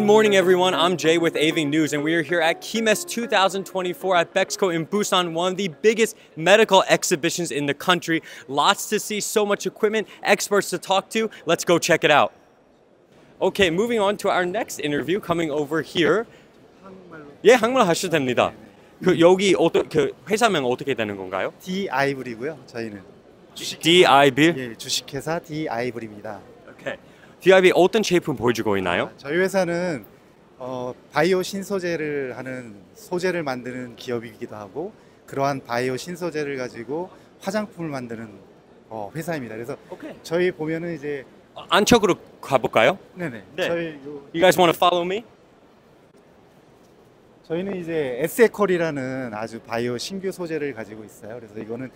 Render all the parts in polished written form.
morning, everyone. I'm Jay with Aving News, and we are here at KeyMess 2024 at Bexco in Busan, one of the biggest medical exhibitions in the country. Lots to see, so much equipment, experts to talk to. Let's go check it out. Okay, moving on to our next interview, coming over here. 예, 한국말 하셔도 됩니다. 여기 회사명 어떻게 되는 건가요? D-아이블이고요. 저희는 D-아이블? 예, 주식회사 D-아이블입니다. 오케이. D-아이블 어떤 제품 보여주고 있나요? 저희 회사는 바이오 신소재를 하는 소재를 만드는 기업이기도 하고 그러한 바이오 신소재를 가지고 화장품을 만드는 회사입니다. 그래서 저희 보면은 이제 안쪽으로 가볼까요? 네네. 네. 저희 You guys want to follow me? 저희는 이제 에세콜이라는 아주 바이오 신규 소재를 가지고 있어요. 그래서 이거는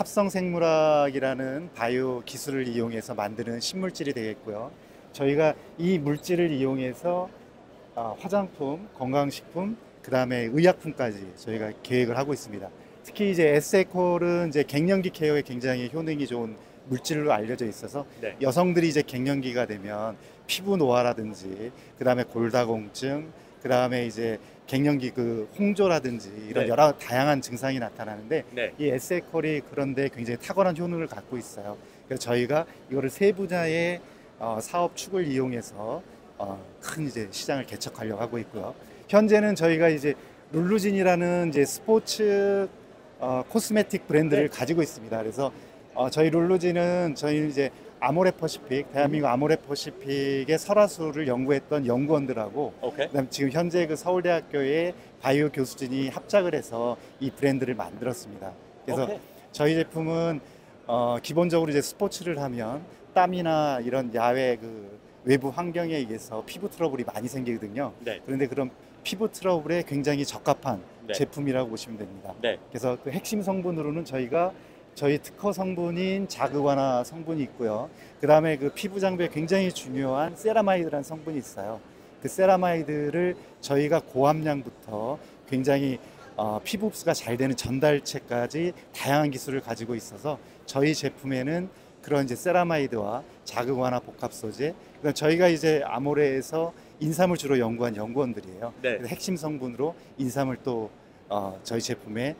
합성생물학이라는 바이오 기술을 이용해서 만드는 신물질이 되겠고요. 저희가 이 물질을 이용해서 화장품, 건강식품, 그 다음에 의약품까지 저희가 계획을 하고 있습니다. 특히 이제 에세콜은 이제 갱년기 케어에 굉장히 효능이 좋은 물질로 알려져 있어서 네. 여성들이 이제 갱년기가 되면 피부 노화라든지, 그 다음에 골다공증, 그 다음에 이제 갱년기 홍조라든지 이런 네. 여러 다양한 증상이 나타나는데 네. 이 에세콜이 그런데 굉장히 탁월한 효능을 갖고 있어요. 그래서 저희가 이거를 세 분야의 사업 축을 이용해서 큰 이제 시장을 개척하려고 하고 있고요. 현재는 저희가 이제 룰루진이라는 이제 스포츠 코스메틱 브랜드를 네. 가지고 있습니다. 그래서 저희 룰루진은 저희 이제 아모레퍼시픽, 대한민국 아모레퍼시픽의 설화수를 연구했던 연구원들하고 그다음 지금 현재 서울대학교의 바이오 교수진이 합작을 해서 이 브랜드를 만들었습니다. 그래서 저희 제품은 기본적으로 이제 스포츠를 하면 땀이나 이런 야외 외부 환경에 의해서 피부 트러블이 많이 생기거든요. 네. 그런데 그런 피부 트러블에 굉장히 적합한 네. 제품이라고 보시면 됩니다. 네. 그래서 그 핵심 성분으로는 저희 특허 성분인 자극완화 성분이 있고요. 그 다음에 피부 장벽에 굉장히 중요한 세라마이드라는 성분이 있어요. 그 세라마이드를 저희가 고함량부터 굉장히 피부 흡수가 잘 되는 전달체까지 다양한 기술을 가지고 있어서 저희 제품에는 그런 이제 세라마이드와 자극완화 복합 소재, 저희가 이제 아모레에서 인삼을 주로 연구한 연구원들이에요. 네. 그래서 핵심 성분으로 인삼을 또 저희 제품에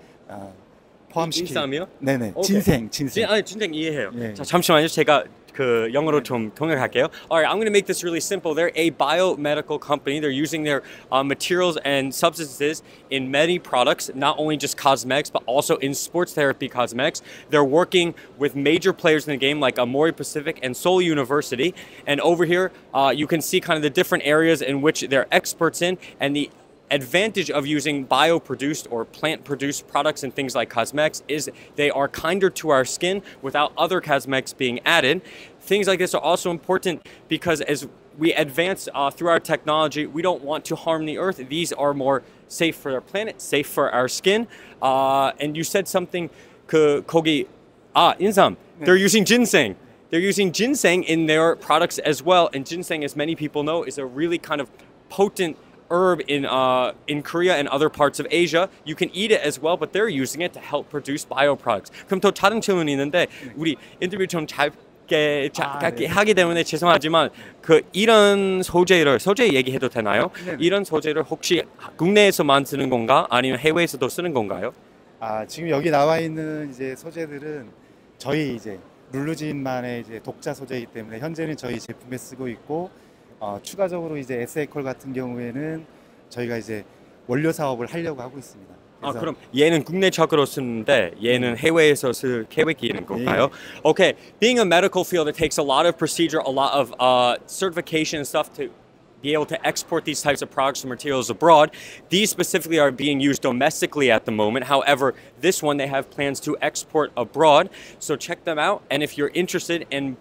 인삼이요? 네네. 진생. 진생 이해해요. 예. 자, 잠시만요. 제가 영어로 좀 통역할게요. Alright, I'm going to make this really simple. They're a biomedical company. They're using their materials and substances in many products, not only just cosmetics, but also in sports therapy cosmetics. They're working with major players in the game like Amori Pacific and Seoul University. And over here, you can see kind of the different areas in which they're experts in, and the advantage of using bio-produced or plant-produced products and things like cosmetics is they are kinder to our skin without other cosmetics being added. Things like this are also important because as we advance through our technology, we don't want to harm the earth. These are more safe for our planet, safe for our skin. And you said something, 거기, 인삼, they're using ginseng. They're using ginseng in their products as well. And ginseng, as many people know, is a really kind of potent herb in Korea and other parts of Asia. You can eat it as well, but they're using it to help produce bioproducts. 그럼 더 다른 질문이 있는데 우리 인터뷰 좀 짧게 하기 때문에 죄송하지만 이런 소재 얘기해도 되나요? 네네. 이런 소재를 혹시 국내에서 만드는 건가 아니면 해외에서도 쓰는 건가요? 지금 여기 나와 있는 이제 소재들은 저희 이제 룰루진만의 이제 독자 소재이기 때문에 현재는 저희 제품에 쓰고 있고 추가적으로 이제 에세콜 같은 경우에는 저희가 이제 원료 사업을 하려고 하고 있습니다. 그럼 얘는 국내적으로 쓰는데 얘는 해외에서 쓸 계획이 있는 건가요? 예. Okay, being a medical field, it takes a lot of procedure, a lot of certification and stuff to be able to export these types of products and materials abroad. These specifically are being used domestically at the moment. However, this one they have plans to export abroad. So check them out. And if you're interested in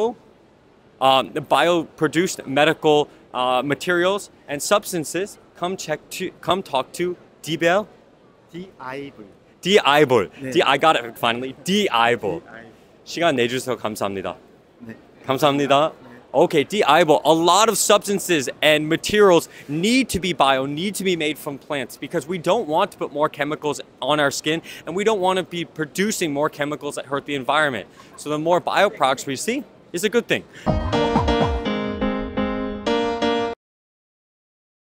bio-produced medical materials and substances, come talk to D-Bell? D-Aibol. 네. I got it finally. D-Aibol. 시간 내주셔서 감사합니다. 네. 감사합니다. Okay, D-Aibol. A lot of substances and materials need to be need to be made from plants because we don't want to put more chemicals on our skin and we don't want to be producing more chemicals that hurt the environment. So the more bioproducts we see is a good thing.